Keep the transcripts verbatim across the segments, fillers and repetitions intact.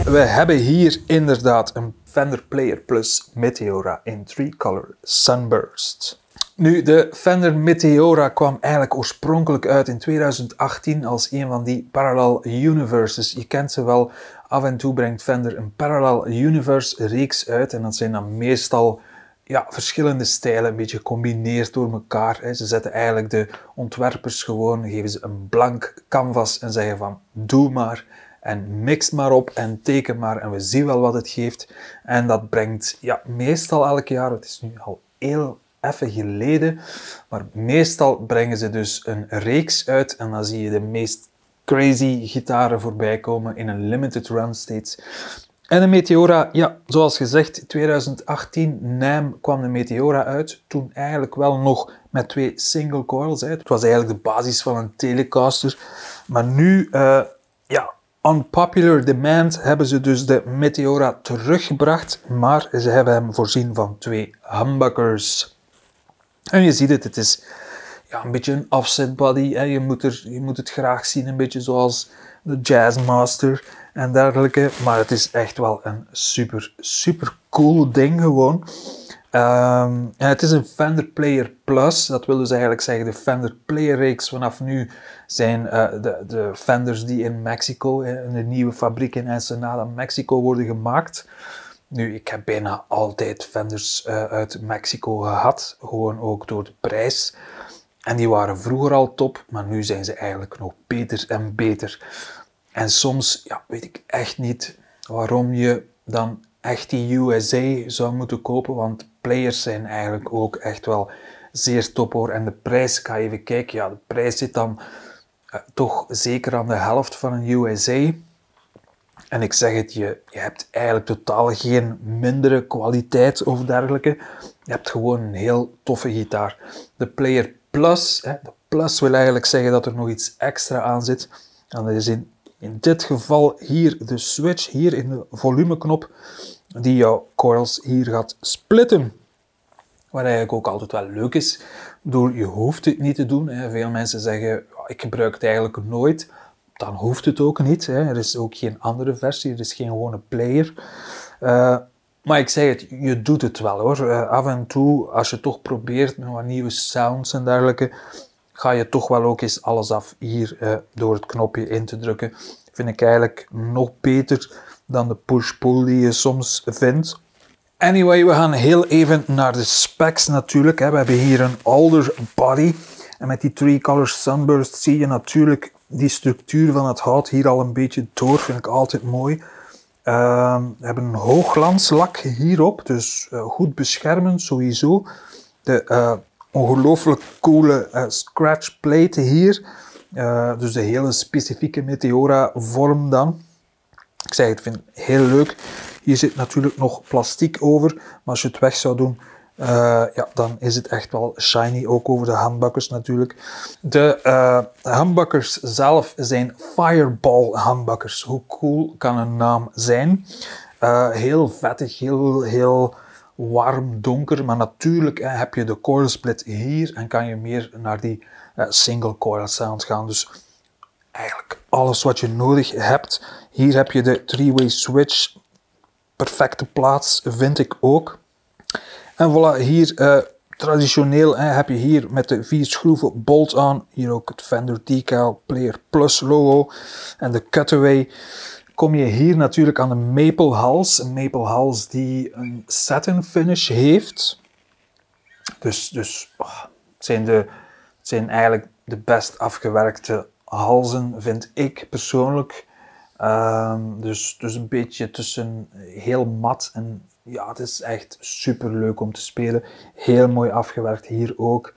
we hebben hier inderdaad een Fender Player Plus Meteora in three color Sunburst. Nu, de Fender Meteora kwam eigenlijk oorspronkelijk uit in tweeduizend achttien als een van die Parallel Universes. Je kent ze wel, af en toe brengt Fender een Parallel Universe reeks uit en dat zijn dan meestal ja, verschillende stijlen, een beetje gecombineerd door elkaar. Hè. Ze zetten eigenlijk de ontwerpers gewoon, geven ze een blank canvas en zeggen van doe maar en mix maar op en teken maar en we zien wel wat het geeft. En dat brengt ja, meestal elk jaar, het is nu al heel even geleden, maar meestal brengen ze dus een reeks uit en dan zie je de meest crazy gitaren voorbij komen in een limited run steeds. En de Meteora, ja, zoals gezegd, tweeduizend achttien, NAMM kwam de Meteora uit. Toen eigenlijk wel nog met twee single coils. Hè. Het was eigenlijk de basis van een Telecaster. Maar nu, uh, ja, on popular demand hebben ze dus de Meteora teruggebracht. Maar ze hebben hem voorzien van twee humbuckers. En je ziet het, het is ja, een beetje een offset body. Hè. Je, moet er, je moet het graag zien, een beetje zoals de Jazzmaster en dergelijke. Maar het is echt wel een super, super cool ding gewoon. Um, en het is een Fender Player Plus. Dat wil dus eigenlijk zeggen de Fender Player reeks vanaf nu zijn uh, de, de Fenders die in Mexico, in de nieuwe fabriek in Ensenada, Mexico, worden gemaakt. Nu, ik heb bijna altijd Fenders uh, uit Mexico gehad, gewoon ook door de prijs. En die waren vroeger al top, maar nu zijn ze eigenlijk nog beter en beter. En soms ja, weet ik echt niet waarom je dan echt die U S A zou moeten kopen, want players zijn eigenlijk ook echt wel zeer top hoor. En de prijs, ik ga even kijken, ja, de prijs zit dan uh, toch zeker aan de helft van een U S A. En ik zeg het, je, je hebt eigenlijk totaal geen mindere kwaliteit of dergelijke. Je hebt gewoon een heel toffe gitaar. De Player Plus, hè, de Plus wil eigenlijk zeggen dat er nog iets extra aan zit. En dat is in, in dit geval hier de switch, hier in de volumeknop, die jouw coils hier gaat splitten. Wat eigenlijk ook altijd wel leuk is. Ik bedoel, je hoeft het niet te doen. Hè. Veel mensen zeggen, ik gebruik het eigenlijk nooit. Dan hoeft het ook niet. Hè. Er is ook geen andere versie, er is geen gewone player. Uh, maar ik zeg het, je doet het wel hoor. Uh, af en toe, als je toch probeert met wat nieuwe sounds en dergelijke, ga je toch wel ook eens alles af hier uh, door het knopje in te drukken. Vind ik eigenlijk nog beter dan de push-pull die je soms vindt. Anyway, we gaan heel even naar de specs natuurlijk. Hè. We hebben hier een Alder body. En met die three color Sunburst zie je natuurlijk die structuur van het hout hier al een beetje door. Vind ik altijd mooi. Uh, we hebben een hoogglanslak hierop. Dus uh, goed beschermend sowieso. De uh, ongelooflijk coole uh, scratch plate hier. Uh, dus de hele specifieke Meteora vorm dan. Ik zeg het, vind het heel leuk. Hier zit natuurlijk nog plastiek over. Maar als je het weg zou doen, uh, ja, dan is het echt wel shiny. Ook over de humbuckers natuurlijk. De uh, humbuckers zelf zijn Fireball humbuckers. Hoe cool kan een naam zijn? Uh, heel vettig, heel, heel warm, donker. Maar natuurlijk eh, heb je de coil split hier. En kan je meer naar die uh, single coil sound gaan. Dus eigenlijk alles wat je nodig hebt. Hier heb je de three-way switch. Perfecte plaats, vind ik ook. En voilà, hier uh, traditioneel hè, heb je hier met de vier schroeven bolt-on. Hier ook het Fender Decal Player Plus logo. En de cutaway. Kom je hier natuurlijk aan de maple hals. Een maple hals die een satin finish heeft. Dus, dus oh, het, zijn de, het zijn eigenlijk de best afgewerkte halzen, vind ik persoonlijk. Um, dus, dus een beetje tussen heel mat en ja, het is echt super leuk om te spelen. Heel mooi afgewerkt hier ook.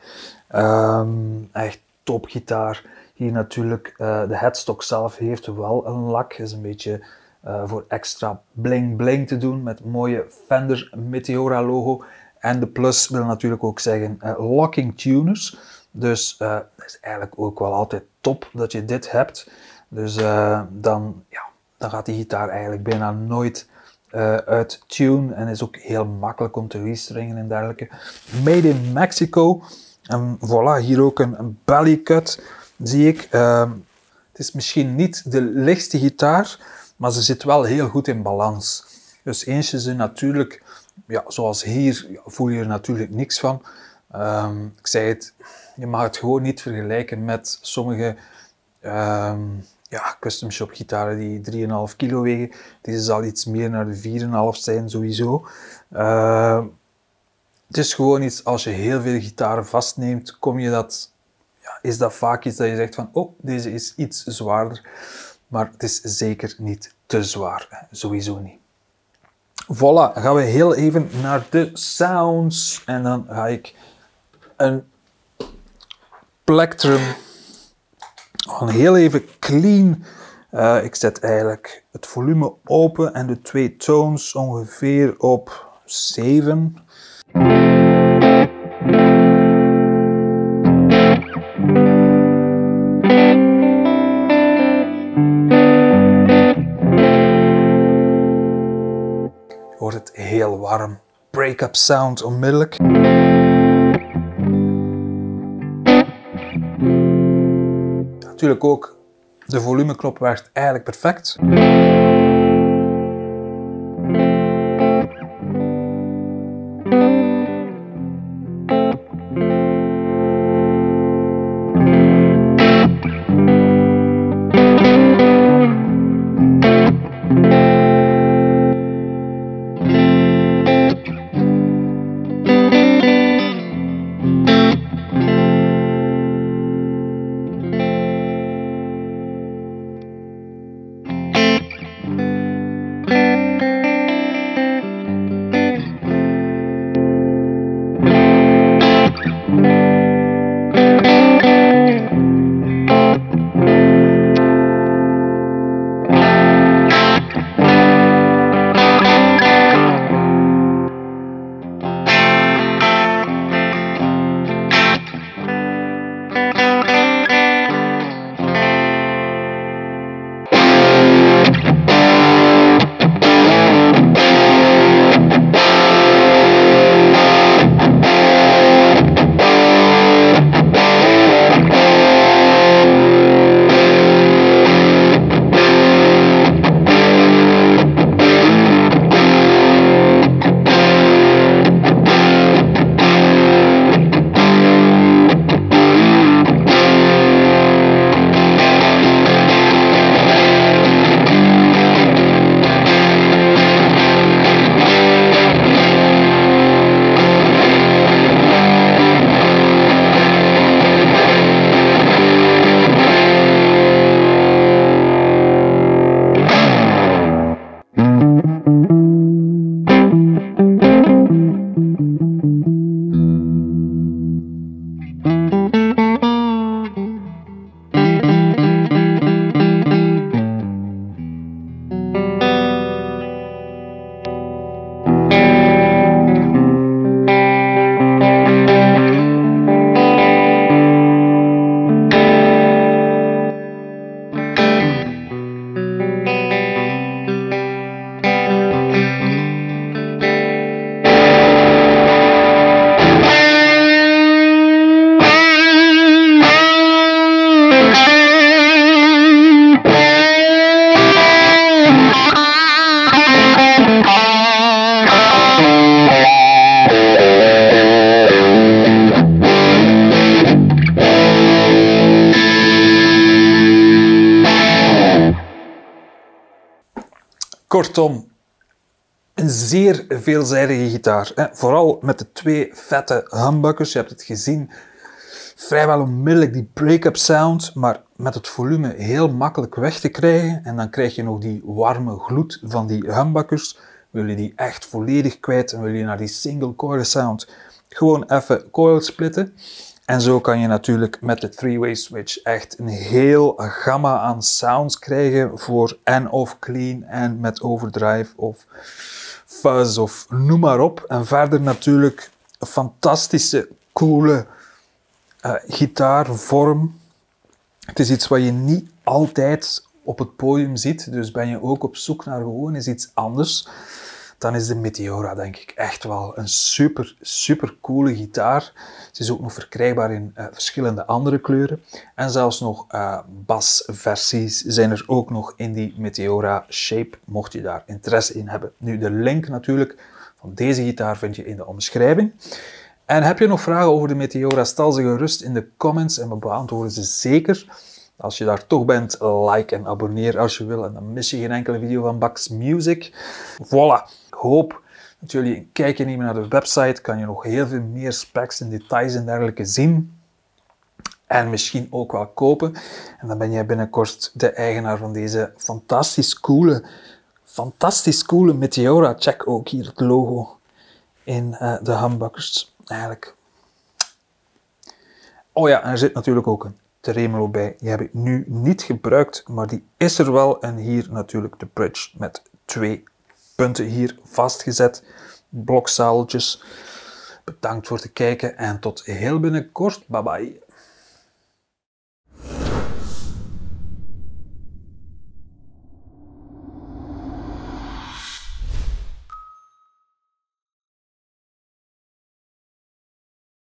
Um, echt top gitaar. Hier natuurlijk uh, de headstock zelf heeft wel een lak. Is een beetje uh, voor extra bling bling te doen met mooie Fender Meteora logo. En de plus wil natuurlijk ook zeggen uh, locking tuners. Dus uh, dat is eigenlijk ook wel altijd top dat je dit hebt. Dus uh, dan, ja, dan gaat die gitaar eigenlijk bijna nooit uh, uit tune en is ook heel makkelijk om te restringen en dergelijke. Made in Mexico. En voilà, hier ook een, een belly cut, zie ik. Uh, het is misschien niet de lichtste gitaar, maar ze zit wel heel goed in balans. Dus eens je ze natuurlijk, ja, zoals hier, ja, voel je er natuurlijk niks van. Um, ik zei het, je mag het gewoon niet vergelijken met sommige um, ja, custom shop gitaren die drie komma vijf kilo wegen. Deze zal iets meer naar de vier komma vijf zijn sowieso. Uh, het is gewoon iets, als je heel veel gitaren vastneemt, kom je dat, ja, is dat vaak iets dat je zegt van, oh, deze is iets zwaarder. Maar het is zeker niet te zwaar, hè? Sowieso niet. Voilà, gaan we heel even naar de sounds. En dan ga ik een Plectrum gewoon heel even clean. Uh, ik zet eigenlijk het volume open en de twee tones ongeveer op zeven. Je hoort het heel warm. Break-up sound onmiddellijk. Natuurlijk ook, de volumeknop werkt eigenlijk perfect. Kortom, een zeer veelzijdige gitaar. Hè? Vooral met de twee vette humbuckers. Je hebt het gezien, vrijwel onmiddellijk die break-up sound, maar met het volume heel makkelijk weg te krijgen. En dan krijg je nog die warme gloed van die humbuckers. Wil je die echt volledig kwijt en wil je naar die single coil sound gewoon even coil splitten. En zo kan je natuurlijk met de three-way switch echt een heel gamma aan sounds krijgen voor en of clean en met overdrive of fuzz of noem maar op. En verder natuurlijk een fantastische, coole uh, gitaarvorm. Het is iets wat je niet altijd op het podium ziet, dus ben je ook op zoek naar gewoon eens iets anders. dan is de Meteora denk ik echt wel een super, super coole gitaar. Ze is ook nog verkrijgbaar in uh, verschillende andere kleuren. En zelfs nog uh, basversies zijn er ook nog in die Meteora Shape, mocht je daar interesse in hebben. Nu, de link natuurlijk van deze gitaar vind je in de omschrijving. En heb je nog vragen over de Meteora, stel ze gerust in de comments en we beantwoorden ze zeker. Als je daar toch bent, like en abonneer als je wil en dan mis je geen enkele video van Bax Music. Voilà, ik hoop dat jullie een kijkje nemen naar de website. Kan je nog heel veel meer specs en details en dergelijke zien. En misschien ook wel kopen. En dan ben jij binnenkort de eigenaar van deze fantastisch coole, fantastisch coole Meteora. Check ook hier het logo in uh, de humbuckers. Eigenlijk. Oh ja, en er zit natuurlijk ook een tremolo bij. Die heb ik nu niet gebruikt, maar die is er wel. En hier natuurlijk de bridge met twee punten hier vastgezet. Blokzaaltjes. Bedankt voor het kijken en tot heel binnenkort. Bye bye.